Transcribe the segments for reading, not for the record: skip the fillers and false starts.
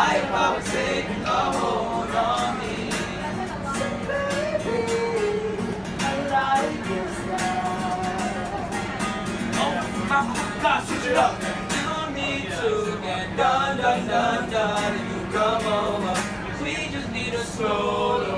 higher power taking a hold on me. So baby, I like your style. Oh my God, switch it up. You need to get done, done, done, done. And you come over. We just need a slow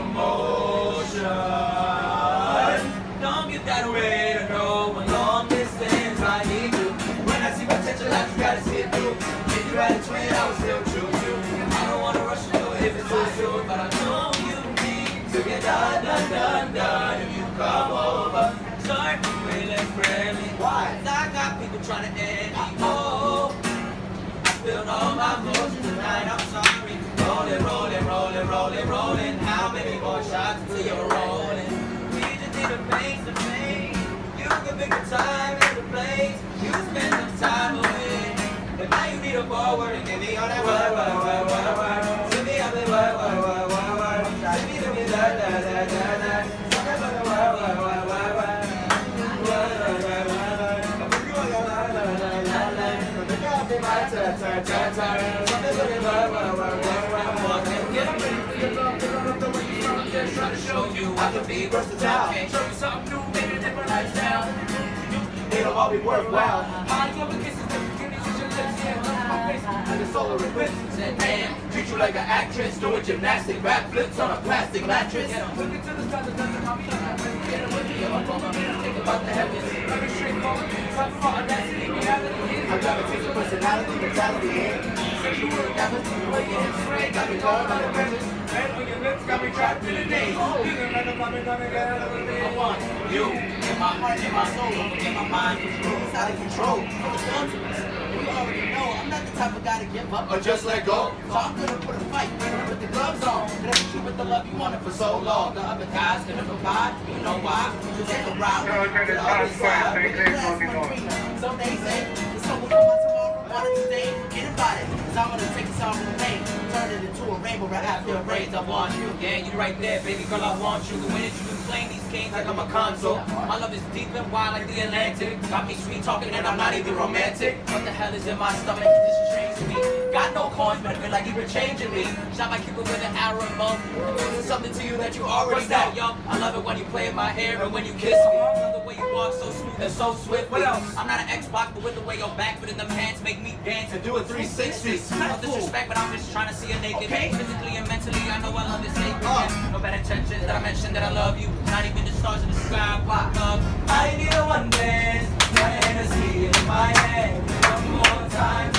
motion. Don't get that way to know a long distance I need you. When I see potential, I just gotta see it through. If you had a twin, I would still choose you. I don't wanna rush you if it's too soon, but I know you need to get done, done, done, done. If you come over, start feeling friendly. Why? 'Cause I got people trying to end me. Oh, I spilled all my emotions tonight. I'm sorry. Rolling, rolling, rolling, rolling, rolling. How many more shots until you're rolling? We just need a face to face. You can pick the time and the place. You spend some time away. But now you need a forward and give me all that word. Send me all that word. Send me to me da da da da da. Send me all that word. Just trying to show you I can be versatile. Show you something new, maybe a different lifestyle. It'll all be worthwhile. I love the kisses, the beginnings with your lips, yeah, love my face, and the solar eclipse. Said, damn, treat you like an actress, doing gymnastic back flips on a plastic mattress. Look into the sky, there's nothing on me. Get it with me, I'm up on my man, think about the heavens. Very straightforward, talk about audacity, reality. I gotta take your personality, mentality, and sexual adapt the way your hips sway, got me going on the premise. Red on your lips, got me trapped in the days. Feeling like I'm gonna get out of the way. I want you in my heart, in my soul, in my mind, it's out of control. Hold on to us. You already know I'm not the type of guy to give up or just let go. So I'm gonna put a fight, gonna put the gloves on. Gonna hit you with the love you wanted for so long. The other guys gonna provide, you know why? To take a ride to the other side. So they say, it's over for my tomorrow, wanted today, forget about it. Cause I'm gonna take a song from the pain, turn it into a rainbow right after a raise. I want you, yeah, you right there, baby girl, I want you. The way that you been playing these games like I'm a console. My love is deep and wide like the Atlantic. Got me sweet talking and I'm not even romantic. What the hell is in my stomach? This is strange to me. Got no coins, but I feel like you've been changing me. Shot my Cupid with an arrow and bow. This is something to you that you already know, yo. I love it when you play in my hair and when you kiss me. I love the way you walk so smooth and so swift. What else? I'm not an Xbox, but with the way your back fit in the pants make me dance and do a 360. No disrespect, but I'm just trying to see you naked. Okay. Physically and mentally, I know I love this sacred. No bad intentions that I mentioned that I love you. Not even the stars in the sky. Why? I need a one dance. Got a Hennessy in my hand. One more time.